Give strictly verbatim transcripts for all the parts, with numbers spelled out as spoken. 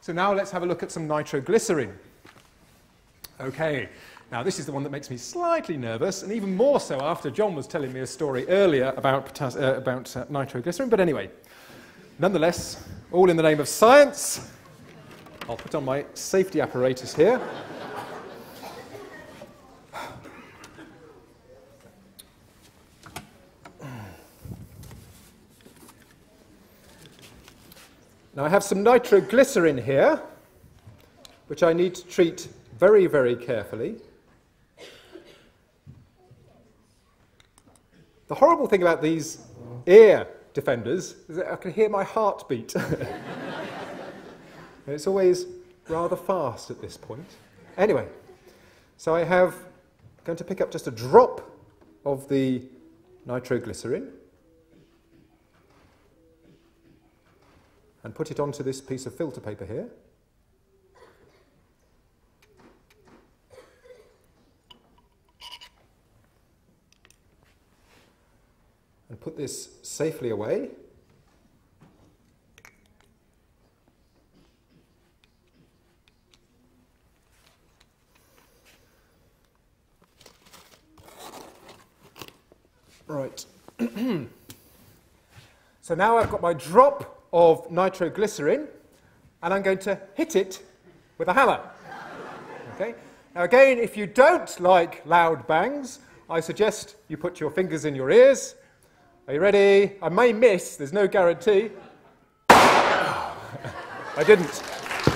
So now let's have a look at some nitroglycerin. Okay, now this is the one that makes me slightly nervous, and even more so after John was telling me a story earlier about, potas uh, about uh, nitroglycerin. But anyway, nonetheless, all in the name of science. I'll put on my safety apparatus here. Now I have some nitroglycerin here, which I need to treat very, very carefully. The horrible thing about these ear defenders is that I can hear my heartbeat. It's always rather fast at this point. Anyway, so I have, I'm going to pick up just a drop of the nitroglycerin and put it onto this piece of filter paper here. And put this safely away. Right. So now I've got my drop of nitroglycerin, and I'm going to hit it with a hammer. Okay? Now again, if you don't like loud bangs, I suggest you put your fingers in your ears. Are you ready? I may miss, there's no guarantee. I didn't.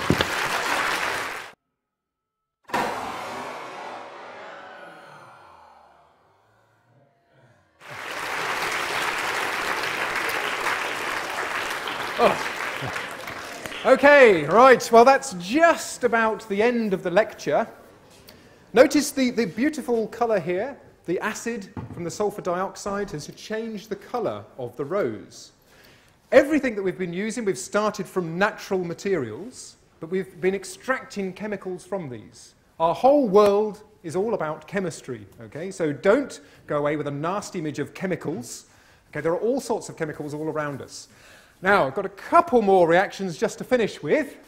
Oh. Okay, right, well that's just about the end of the lecture. Notice the, the beautiful colour here. The acid from the sulfur dioxide has changed the colour of the rose. Everything that we've been using, we've started from natural materials, but we've been extracting chemicals from these. Our whole world is all about chemistry, okay? So don't go away with a nasty image of chemicals. Okay, there are all sorts of chemicals all around us. Now, I've got a couple more reactions just to finish with.